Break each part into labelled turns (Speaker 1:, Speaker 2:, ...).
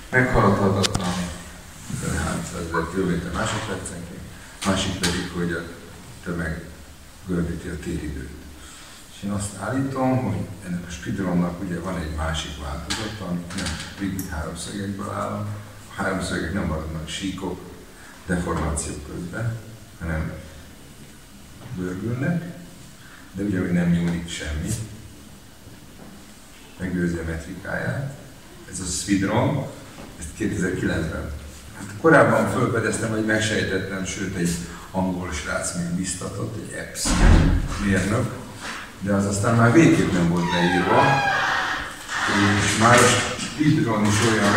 Speaker 1: meghaladhatatlan 300 000 km másodpercenként, másik pedig, hogy a tömeg görbíti a téridőt. És én azt állítom, hogy ennek a speedrunnak ugye van egy másik változata, amit nem rigid háromszögekből áll. A háromszögek nem maradnak síkok, deformációk közben, hanem görbülnek, de ugye még nem nyúlik semmi. Megőrzi a metrikáját. Ez a speedrun, ezt 2009-ben. Hát korábban felfedeztem, hogy megsejtettem, sőt egy angol srác még biztatott, egy EPS mérnök, de az aztán már végképp nem volt leírva, és már a speedrun is olyan,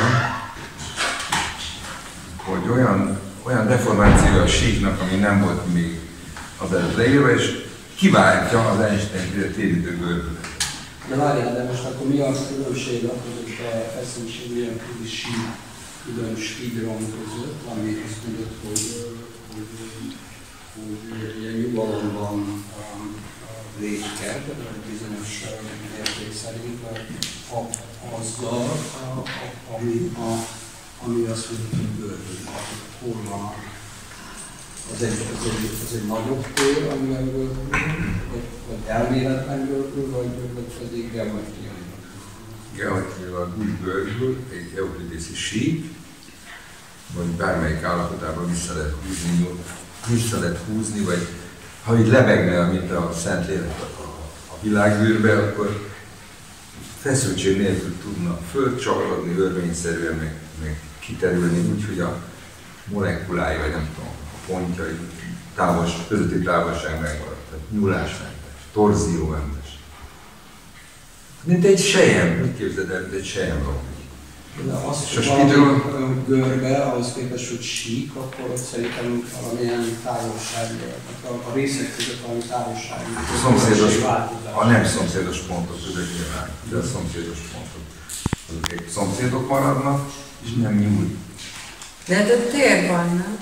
Speaker 1: hogy olyan deformáció a síknak, ami nem volt még azelőtt leírva, és kiváltja az Einstein téridő görbületet.
Speaker 2: De várjál, de most akkor mi a különbség a feszültség nélküli sík külön speedrun között, ami azt mondod, hogy ilyen nyugalom van a végkel, bizonyos érték szerint, azzal, ami azt mondjuk, hogy görbül. Hol van? Az egy nagyobb tér, amivel görbül, vagy elméletben görbül, vagy pedig geometriailag?
Speaker 1: Geometriailag úgy görbül, egy euklidészi sík, vagy bármelyik állapotában vissza lehet húzni, vagy ha így lebegne, mint a Szentlélek a világűrbe, akkor feszültség nélkül tudna fölcsavarodni, örvényszerűen, meg kiterülni úgy, hogy a molekulái, vagy nem tudom, a pontjai, közötti távolság megmaradt, tehát nyúlásmentes, torziómentes. Mint egy sejem, mit képzeld el, mint egy sejem romlik.
Speaker 2: De azt, hogy valami görbe, ahhoz képest, hogy sík, akkor ott szerintem valamilyen távolság, a részek között valami távolság.
Speaker 1: A nem szomszédos pontok között nyilván, de a szomszédos pontok. Azok egy szomszédok maradnak, és nem nyúl.
Speaker 3: De hát a tér van, nem?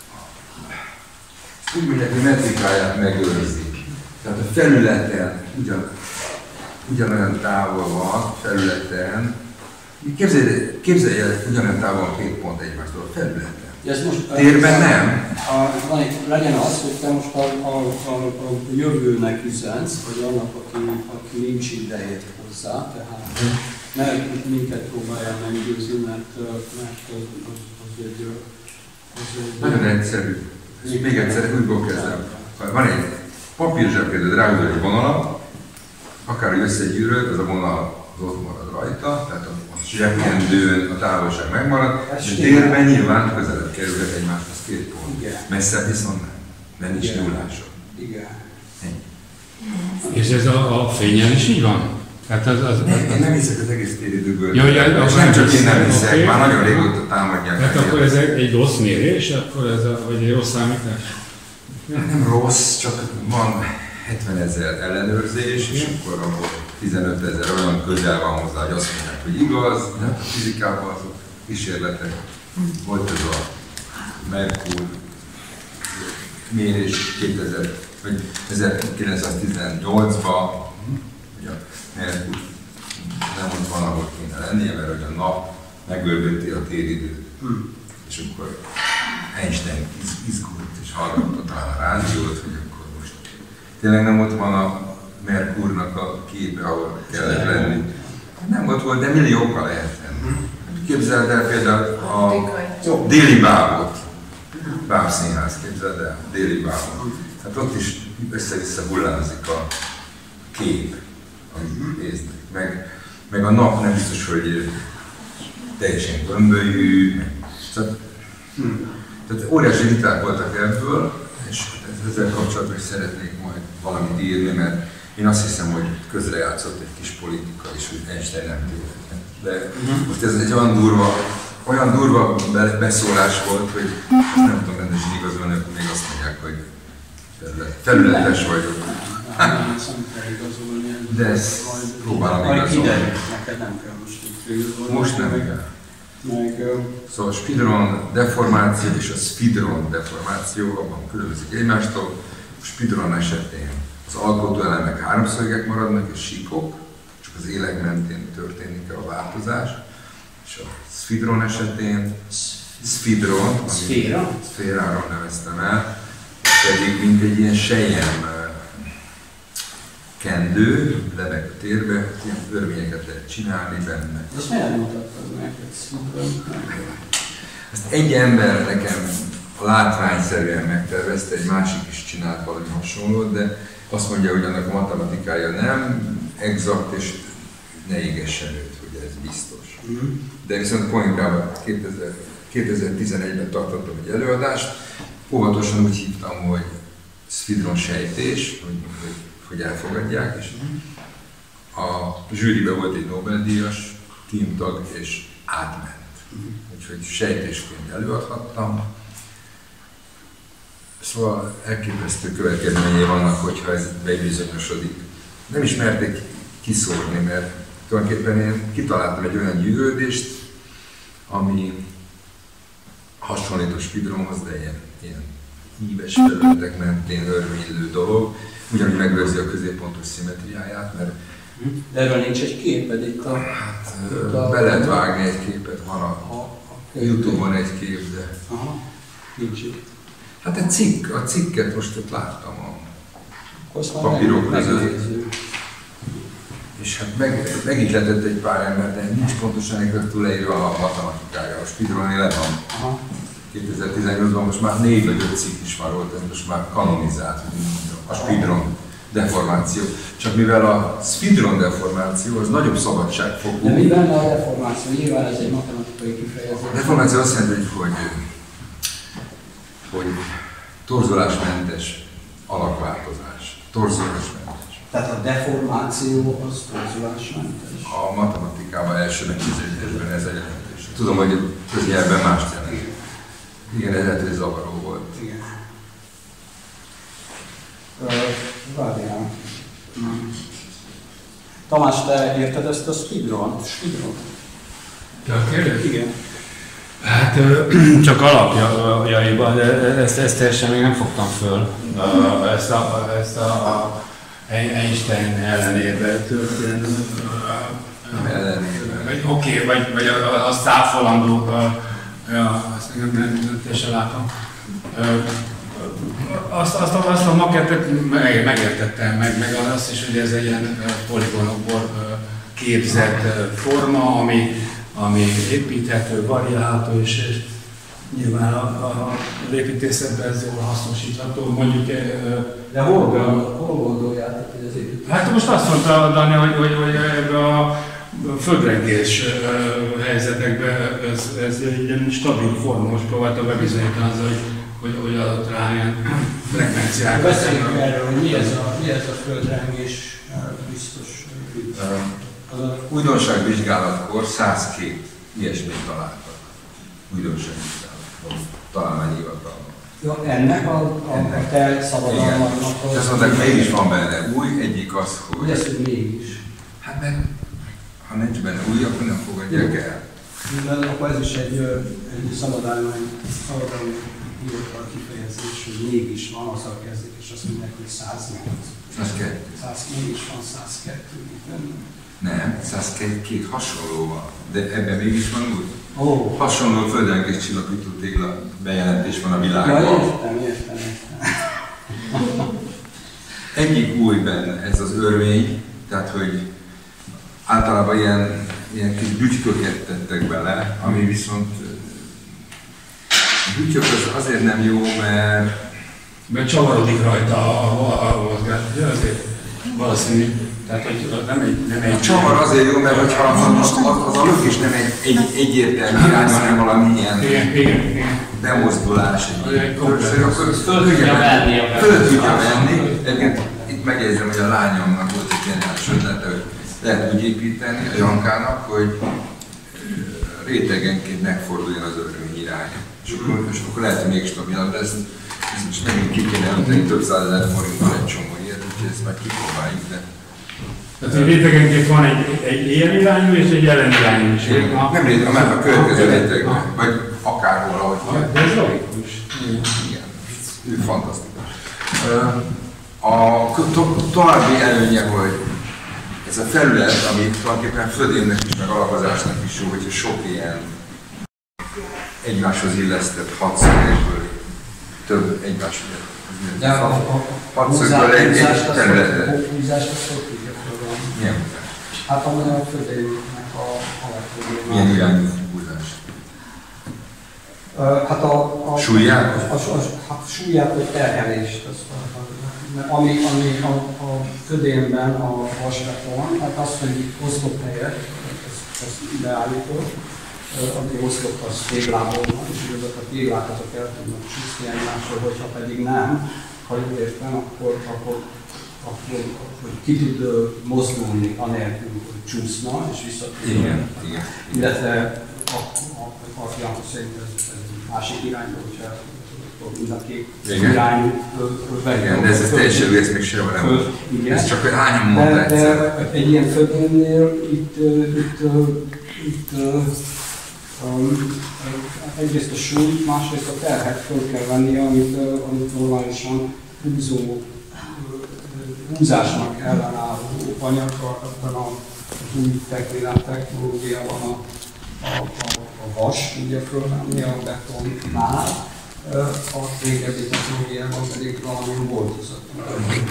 Speaker 1: Úgy mondják, hogy metrikáját megőrzik. Tehát a felületen ugyanolyan távol van, felületen. Képzelj el, ugyanolyan távol van két pont egymástól a felületen. Térben nem.
Speaker 2: Legyen az, hogy te most a jövőnek üzensz, vagy annak, aki nincs idejét hozzá, tehát ne minket próbáljál meggyőzni, mert az egy...
Speaker 1: Nagyon egyszerű. Még egyszer úgy kezdem. Van egy papírzsebkedőd, ráhúzol egy vonalat, akár összegyűröd, az a vonal az ott marad rajta, tehát a zsebkendőn a távolság megmarad, de térben nyilván közelebb kerülhet egymáshoz két pont. Messze viszont nem, nincs nyúlása.
Speaker 2: Igen.
Speaker 4: És ez a fényen is így van? Hát
Speaker 1: én nem hiszek az egész téridőből.
Speaker 4: És
Speaker 1: nem csak én nem hiszek, már nagyon régóta támadják.
Speaker 4: Hát akkor ez egy rossz mérés, vagy egy rossz számítás?
Speaker 1: Nem rossz, csak van 70 000 ellenőrzés, és akkor abból 15 000 olyan közel van hozzá, hogy azt mondják, hogy igaz, de a fizikában azok kísérletek. Volt ez a Merkur mérés 1918-ban, hogy a Merkur nem ott van, ahol kéne lennie, mert hogy a nap megörbötti a téridőt. És akkor Einstein izgult és hallgatta talán a rádiót, hogy akkor most tényleg nem ott van a Merkurnak a képe, ahol kellett lenni. Nem ott volt, de milliókkal lehet lenni. Képzeld el például a Déli Bábot, Bábszínház, képzeld el, Déli Bábot. Hát ott is össze-vissza hullámzik a kép, amit néznek. Meg a nap nem biztos, hogy teljesen gömbölyű. Tehát óriási viták voltak ebből, és ezzel kapcsolatban is szeretnék majd valamit írni, mert én azt hiszem, hogy közrejátszott egy kis politika is, hogy Einstein nem tévedett. De most ez egy olyan durva beszólás volt, hogy nem tudom rendesen igazolni, akkor még azt mondják, hogy felületes vagyok. De ezt próbálom igazolni.
Speaker 2: Neked nem kell
Speaker 1: most nem kell. Szóval a speedrun deformáció és a speedrun deformáció abban különbözik egymástól. A speedrun esetén az alkotóelemek háromszögek maradnak és síkok, csak az éleg mentén történik a változás. És a Sphidron esetén, Sphidron, szféráról neveztem el, pedig mint egy ilyen selyem kendő, lebeg a térbe, ilyen örvényeket lehet csinálni benne.
Speaker 2: És miért mutattad meg, hogy Sphidron?
Speaker 1: Ezt egy ember nekem látványszerűen megtervezte, egy másik is csinált valami hasonlót, de azt mondja, hogy annak a matematikája nem exakt, és ne égessen őt, hogy ez biztos. De viszont Coimbra-ban 2011-ben tartottam egy előadást, óvatosan úgy hívtam, hogy Sphidron sejtés, hogy elfogadják, és a zsűriben volt egy Nobel-díjas tímtag, és átment. Úgyhogy sejtésként előadhattam. Szóval elképesztő következményei vannak, hogyha ez bebizonyosodik. Nem is merték kiszórni, mert tulajdonképpen én kitaláltam egy olyan gyűrődést, ami hasonlít a Sphidronhoz, de ilyen íves felületek mentén örvénylő dolog, ugyanúgy megőrzi a középpontos szimmetriáját, mert
Speaker 2: de erről nincs egy képed itt a...
Speaker 1: Hát, be lehet vágni egy képet, van a YouTube-on egy kép, de...
Speaker 2: Aha, nincs itt.
Speaker 1: Hát a cikket most ott láttam a papírok között. És hát meg is lehetett egy pár ember, de nincs pontosan egy leírva a matematikája. A Sphidron le van. 2018-ban most már 4 vagy 5 cikk is van róla, ez most már kanonizált, a Sphidron deformáció. Csak mivel a Sphidron deformáció az nagyobb szabadságfokú.
Speaker 2: De mi benne a deformáció? Nyilván ez egy matematikai kifejezés.
Speaker 1: A deformáció azt jelenti, hogy torzulásmentes alakváltozás. Torzulásmentes.
Speaker 2: Tehát a deformáció az torzulásmentes?
Speaker 1: A matematikában első megközelítésben ez a jelentés. Tudom, hogy köznyelvben mást jelent. Igen, ez lehet, hogy zavaró volt.
Speaker 2: Igen. Várjál. Tamás, te érted ezt a Sphidront?
Speaker 4: Ja, kérdez?
Speaker 2: Igen.
Speaker 4: Hát csak alapjaiban, de ezt teljesen még nem fogtam föl. Ezt a Einstein ellenérbe történő. Oké, vagy az táfolandó, azt nem teljesen látom. Azt a makettet megértettem, meg azt is, hogy ez egy ilyen poligonokból képzett forma, ami építhető, variálható, és nyilván a építészetben ez jól hasznosítható. Mondjuk,
Speaker 2: de hol gondoljátok, hogy ez építészetben?
Speaker 4: Hát most azt mondta Dani, hogy ebben a földrengés helyzetekben ez egy ilyen stabil forma. Most próbáltam bebizonyítani azzal, hogy adott rá ilyen frekvenciákat.
Speaker 2: Beszéljünk erről, hogy mi ez a földrengés biztos ügy.
Speaker 1: Újdonságvizsgálatkor 102 ilyesmit találtak. Újdonságvizsgálatkor, találmányhivatalban.
Speaker 2: Ja, ennek a te szabadalmadnak.
Speaker 1: Azt mondták, mégis van benne új, egyik az, hogy...
Speaker 2: Hogy ez, hogy mégis?
Speaker 1: Hát mert ha nincs benne új, akkor nem fogadják el.
Speaker 2: Mert akkor ez is egy szabadalmi hivatal kifejezés, hogy mégis van, azzal kezdik, és azt mondják, hogy 108.
Speaker 1: Az 2.
Speaker 2: Mégis van 102 benne.
Speaker 1: Nem, 102 hasonló van, de ebben mégis van úgy.
Speaker 2: Oh.
Speaker 1: Hasonló földrengés csillapító tégla bejelentés van a világban.
Speaker 2: Ja, értem.
Speaker 1: Egyik új benne, ez az örvény, tehát hogy általában ilyen kis bütyköket tettek bele, ami viszont a bütyök az azért nem jó,
Speaker 4: mert csavarodik rajta a mozgás, ugye azért valószínű. Tehát, hogy nem egy...
Speaker 1: A csavar azért jó, mert hogyha az a lökés nem egy egyértelmű irány, hanem valami ilyen bemozdulás, akkor föl tudja venni. Egyébként itt megjegyzem, hogy a lányomnak volt egy geniális ötlete, hogy lehet úgy építeni a Jankának, hogy rétegenként megforduljon az örvény irány. És akkor lehet, hogy még stabilabb lesz. És megint ki kéne önteni több 100 000 forinttal egy csomó ilyet, úgyhogy ezt majd kipróbáljuk, de...
Speaker 4: Tehát, hogy rétegenként van egy ilyen irányú és egy jelen irányú is.
Speaker 1: Nem réteg, mert a következő rétegben, vagy akárhol, ahogy
Speaker 4: de ez logikus.
Speaker 1: Igen, ő fantasztikus. A további előnye, hogy ez ez a felület, ami tulajdonképpen födémnek is, meg alapozásnak is jó, hogyha sok ilyen egymáshoz illesztett hatszögből több egymáshoz.
Speaker 2: De a
Speaker 1: hatszögből egy területet.
Speaker 2: A húzást azt hogy tudja programni?
Speaker 1: Milyen húzás?
Speaker 2: Hát amely a födémnek a alapfödémnek.
Speaker 1: Milyen irányú húzás?
Speaker 2: Hát a
Speaker 1: súlyát?
Speaker 2: Hát súlyát vagy terhelést. Ami a födémben a vasbeton, hát az, hogy itt oszlophelyet, ezt beállított, ami oszlop az téglából van, és azok a téglákat el tudnak csúszni egymásról, hogyha pedig nem, ha jól értem, akkor ki tud mozdulni anélkül, hogy csúszna, és vissza tud.
Speaker 1: Igen.
Speaker 2: Illetve a Janko szerint ez másik irányba, hogyha mind a két irányú
Speaker 1: igen, de ez teljesen ezt még sehol nem. Ez csak hogy hányan mondta egyszer.
Speaker 2: De egy ilyen földnél itt egyrészt a súlyt, másrészt a terhet föl kell venni, amit normálisan húzásnak ellenálló anyag, ebben az új technológiában a vas ugye fölvenni a betonnál, a régebbi technológiában pedig valami boltozatban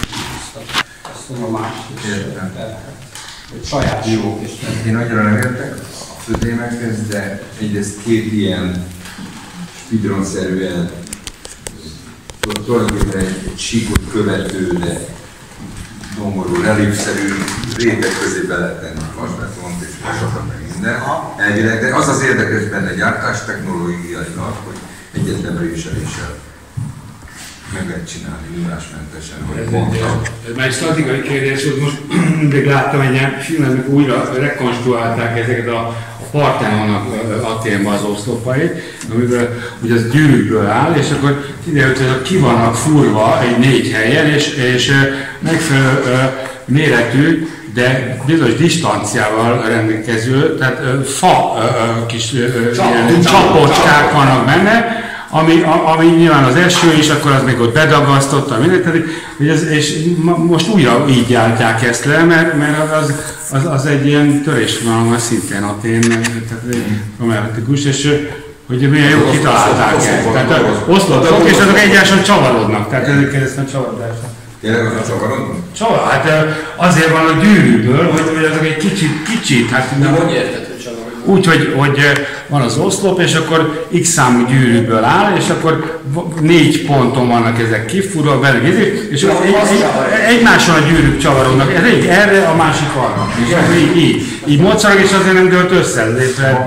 Speaker 2: ezt a nyomást és terhet. Egy saját jók is.
Speaker 1: Én annyira nem értek a födémekhez, de egyrészt két ilyen speedrun-szerűen tulajdonképpen egy síkot követő, de domború, reliefszerű réteg közé be lehet tenni vasbetont és vasokat meg minden. Elvileg, de az az érdekes benne gyártás technológiailag, hogy egyetlen réseléssel meg lehet csinálni írásmentesen, hogy mondtam.
Speaker 4: Ez már egy statikai kérdés, hogy most mindig láttam egy ilyen filmet, amikor újra rekonstruálták ezeket a Parthenonnak Athénban az oszlopait, amiben ugye az gyűrűkből áll, és akkor kiderült, hogy ki vannak furva egy 4 helyen, és megfelelő méretű, de bizonyos disztanciával rendelkező, tehát fa kis ilyen csapocskák vannak benne, ami nyilván az eső, és akkor az még ott bedagasztotta mindent, és most újra így gyártják ezt le, mert az egy ilyen törésvonalon szintén Athén, tehát romantikus, és hogy milyen jó kitalálták ezt. Tehát oszlopok, és azok egyáltalán csavarodnak, tehát ezek aztán csavarodásnak.
Speaker 1: Tényleg azok csavarodnak?
Speaker 4: Csavar, hát azért van a gyűrűből, hogy azok egy kicsit, hát...
Speaker 2: De hogy érted, hogy csavarodnak?
Speaker 4: Úgy, hogy van az oszlop, és akkor x számú gyűrűből áll, és akkor 4 ponton vannak ezek kifúrva, belőle, és egymáson a gyűrűk csavarodnak, ez egyik erre, a másik arra. És így mocorog, és azért nem dőlt össze, létre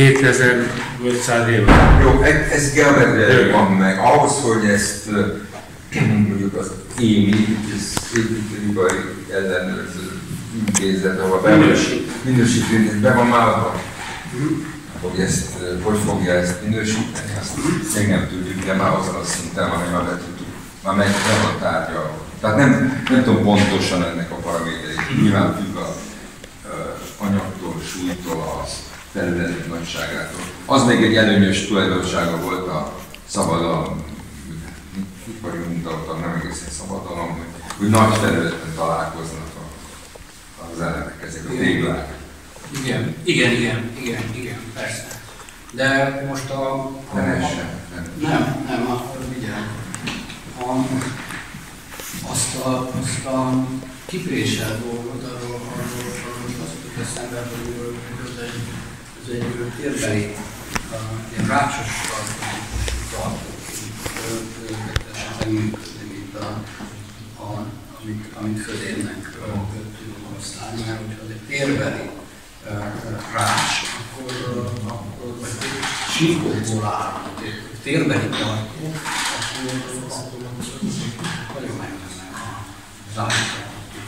Speaker 4: 2500 éve.
Speaker 1: Jó, ez geometriai van meg. Ahhoz, hogy ezt mondjuk az EMI, az építőipari ellenőrző intézet, ahol minősítő, be van már hogy fogja ezt minősíteni, azt még nem tudjuk, de már azon a szinten van, hogy már be tudjuk, már meg a tárgya. Tehát nem tudom pontosan ennek a paraméterét, nyilván függ az anyagtól, súlytól, a felületek nagyságától. Az még egy előnyös tulajdonsága volt a szabadalom, ipari munkaután, nem egészen szabadalom, hogy nagy felületen találkoznak az elemek, ezek a téglák.
Speaker 2: Igen, persze. De most
Speaker 1: Nem,
Speaker 2: figyelj. Azt a kipréselt dolgot, arról azt jut eszembe, hogy ez egy térbeli, ilyen rácsos tartók, mint amit födémnek tudunk használni, mert hogyha az egy térbeli rács, akkor síkokból áll, térbeli tartó, akkor nagyon megmenne az állítást.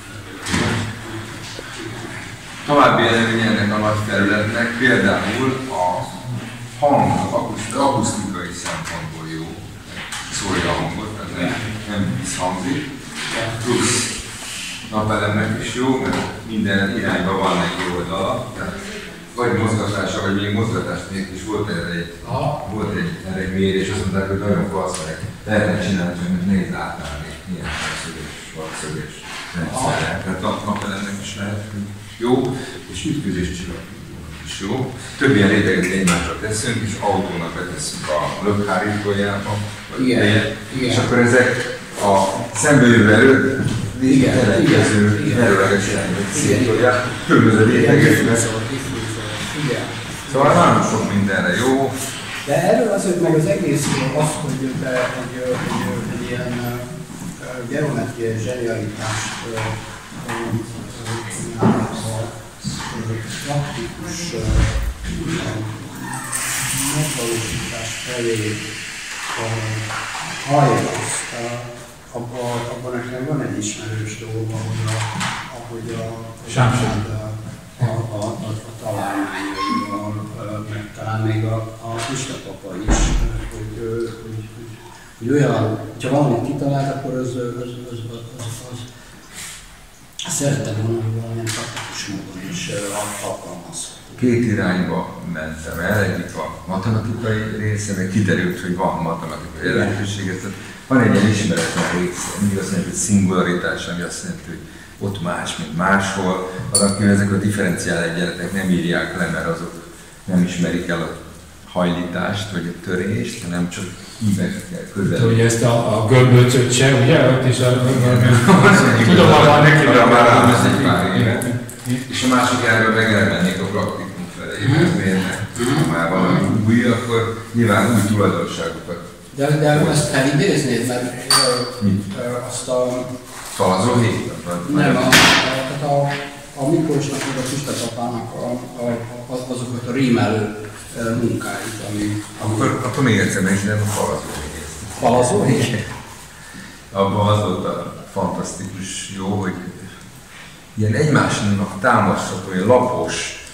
Speaker 1: További előnye ennek a nagy felületnek például a hang, akusztikai szempontból jó, szólja a hangot, tehát nem visszhangzik, plusz napelemnek is jó, mert minden irányban van egy oldala, tehát vagy mozgatása, vagy még mozgatás nélkül is volt erre egy mérés, azt mondták, hogy nagyon valószínűleg lehetne csinálni, csak nehéz átállni, milyen szögés, vadszögés. rendszerre. Tehát napelemnek is lehet jó, és ütközéscsillapítónak is jó. Több ilyen réteget egymásra teszünk, és autónak betesszük a lökhárítójába, és akkor ezek a szembejövő erőt ellenkező erőleges irányba szétolják, különböző rétegeknek. Szóval nagyon sok mindenre jó.
Speaker 2: De erről azért meg az egész az, hogy egy ilyen geometriai zsenialitást praktikus megvalósítás felé hajlaszt, abban nekem van egy ismerős dolga, ahogy a találmányaival, meg talán még a Pista papa is, hogy olyan, ha valamit kitalált, akkor az szeretem volna, hogy valamilyen praktikus módon is alkalmazható.
Speaker 1: Két irányba mentem el, egyik a matematikai része, meg kiderült, hogy van matematikai jelentőséget. Van egy ilyen ismeretlen része, mindig azt mondjuk, hogy szingularitás, ami azt jelenti, hogy ott más, mint máshol. Valaki ezek a differenciál egyenletek nem írják le, mert azok nem ismerik el a hajlítást, vagy a törést, hanem csak hívekkel közel.
Speaker 4: Ugye ezt a gömböcöt se, ugye? Ott is tudom, hogy neki
Speaker 1: már rámeszik pár éve. És a másik elben meg elmennék a praktikum felé, mert miért ha már valami új, akkor nyilván új tulajdonságokat.
Speaker 2: De ezt felidéznéd, mert azt a...
Speaker 1: Falazó hét?
Speaker 2: Nem, a Miklósnak vagy a Pista papának azokat a rímelő munkáit, ami...
Speaker 1: Akkor még egyszer megcsinálom a falazó hét.
Speaker 2: Falazó hét?
Speaker 1: Abban az volt a fantasztikus jó, hogy ilyen egymásnak támasztható, ilyen lapos.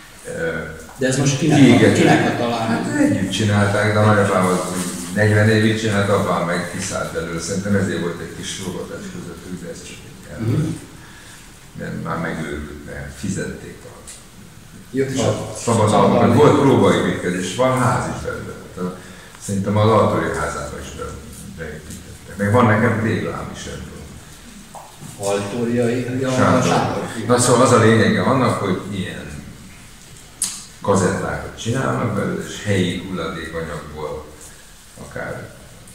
Speaker 2: De ez most kinek a találmány?
Speaker 1: Hát együtt csinálták, de a nagyapám 40 évig csinált, apám meg kiszállt belőle. Szerintem ezért volt egy kis sorolás közöttük, de ez csak egy mert már megőrült, mert fizették a szabadalmakat. Volt próbaépítkezés, van ház is belőle. Szerintem az Altóri házába is beépítettek. Meg van nekem téglám is ebből.
Speaker 2: Altóriai,
Speaker 1: Na szóval az a lényege annak, hogy ilyen kazettákat csinálnak belőle, és helyi hulladékanyagból, akár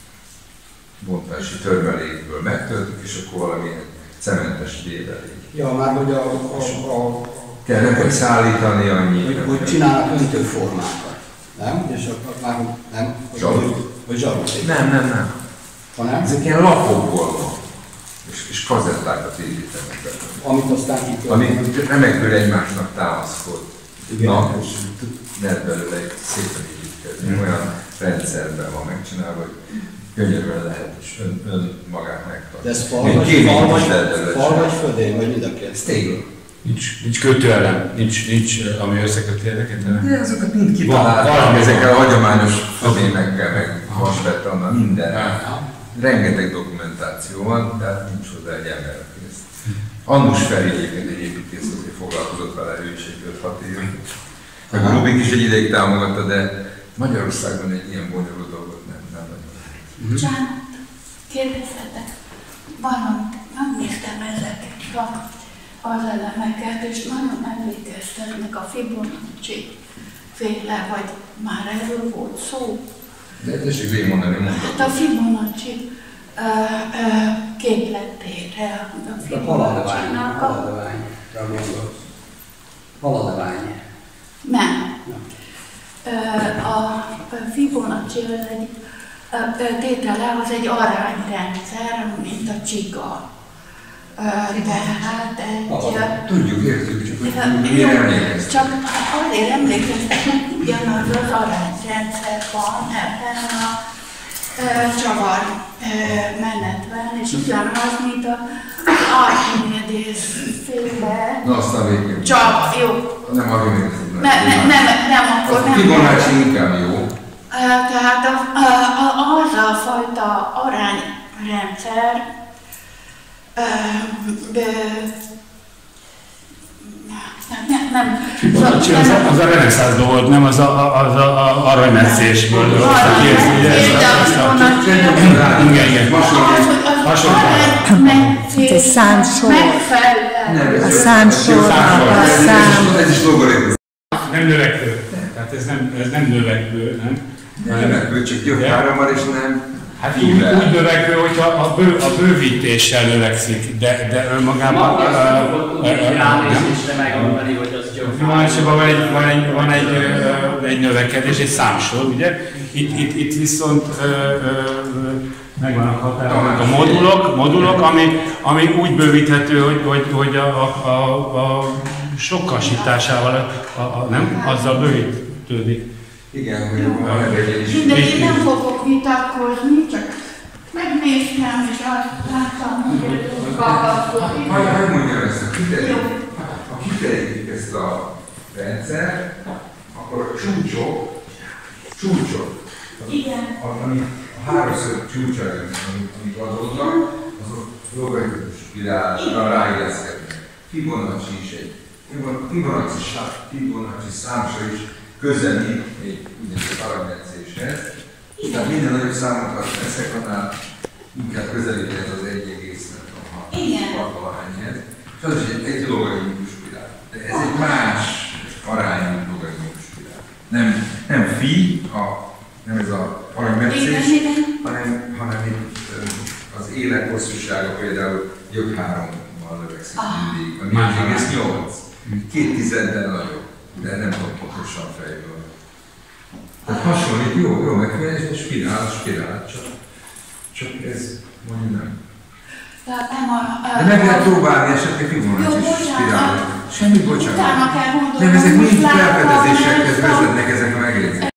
Speaker 1: bontási törmelékből megtöltik, és akkor valamilyen cementes védelék.
Speaker 2: Ja, már hogy
Speaker 1: kell nekik szállítani annyi.
Speaker 2: Hogy csinálnak öntőformákat, nem? És akkor már nem? Hogy zsaruk.
Speaker 1: Nem.
Speaker 2: Hanem?
Speaker 1: Ezek ilyen lapokból van. És kazettákat építenek belőle.
Speaker 2: Amit aztán kitöltnek.
Speaker 1: Amik remekből egymásnak támaszkodnak, és lehet belőle egy szépen építkezni. Olyan rendszerben van megcsinálva, hogy könnyebben lehet, és önmagát megtartani.
Speaker 2: De ez fal vagy földén, vagy mind a két?
Speaker 1: Ez tégla.
Speaker 4: Nincs kötőelem, nincs ami összeköti ezeket.
Speaker 1: De azokat mind kitalálták, ezekkel a hagyományos födémekkel, meg vasbetonnal, minden. Rengeteg dokumentáció van, de nincs hozzá egy ember, aki ezt. Annus Feri egyébként egy építész, aki foglalkozott vele, ő is egy 5-6 év. Meg a Rubik is egy ideig támogatta, de Magyarországon egy ilyen bonyolult dolgot nem nagyon.
Speaker 5: Csánat, kérdezhetek valamit, megnéztem ezeket az elemeket, és nagyon emlékeztetnek a Fibonacci féle, vagy már erről volt szó.
Speaker 1: De tessék végigmondani,
Speaker 5: Hát a Fibonacci képletére, a Fibonacci-nak
Speaker 2: Haladvány.
Speaker 5: Nem. A Fibonacci tétele az egy arányrendszer, mint a csiga. Tehát egy...
Speaker 1: Tudjuk, értjük, csak hogy mire emlékeztek.
Speaker 5: Csak azért emlékeztek, hogy ugyanaz az arányrendszer van ebben a csavar menetben, és ugyanaz, mint az Archimédész féle.
Speaker 1: Na aztán végül.
Speaker 5: Csavar, jó.
Speaker 1: Nem Archimédész.
Speaker 5: Nem, akkor nem.
Speaker 1: Fibonacci inkább jó.
Speaker 5: Tehát az a fajta arányrendszer, nem.
Speaker 4: Az a reneszánszban volt, nem az a aranymetszésből.
Speaker 5: Igen. aránymetszés
Speaker 3: Ez egy számsor.
Speaker 5: megfelelően.
Speaker 3: A számsornak a szám.
Speaker 1: Ez is logaritmus.
Speaker 4: Nem növekvő. Tehát ez nem növekvő, nem?
Speaker 1: Nem növekvő, csak jobb árammal és nem.
Speaker 4: Hát úgy növekvő, hogyha a bővítéssel növekszik, de önmagában...
Speaker 2: megmondani, hogy az
Speaker 4: Filmálásában van egy növekedés, egy számsor, ugye? Itt viszont megvannak határolnak a modulok, ami úgy bővíthető, hogy a sokkasításával, nem? Azzal bővítődik.
Speaker 1: Igen, hogy van egy is.
Speaker 5: Mindegy, én nem fogok vitatkozni, csak megnéztem, és azt láttam, hogy ez kapaszkodik.
Speaker 1: Hogy mondjam ezt, ha kiterjesztjük ezt a rendszer, akkor a csúcsok,
Speaker 5: Igen.
Speaker 1: ami a háromszög csúcsai, amik adódnak, azok logaritmus spirálra ráilleszkednek. Fibonacci is egy Fibonacci számsor is közelít egy úgynevezett aranymetszéshez. Tehát minden nagyobb számokat veszek, annál inkább közelít ez az 1,6 valahányhez. És az is egy logaritmus spirál. De ez egy más arányú logaritmus spirál. Nem phi, nem ez a aranymetszés, hanem itt az élek hosszúsága például jobb 3-mal növekszik mindig, a 4,8. 2/10-del nagyobb, de nem tudom pontosan fejből. Tehát hasonlít, jó megfelelés, de spirál, csak ez mondjuk nem.
Speaker 5: Tehát nem
Speaker 1: De meg lehet próbálni esetleg Fibonacci spirálni. Semmi bocsánat.
Speaker 5: Utána kell gondolni.
Speaker 1: Nem, ezek mind felfedezésekhez vezetnek ezek a megjegyzések.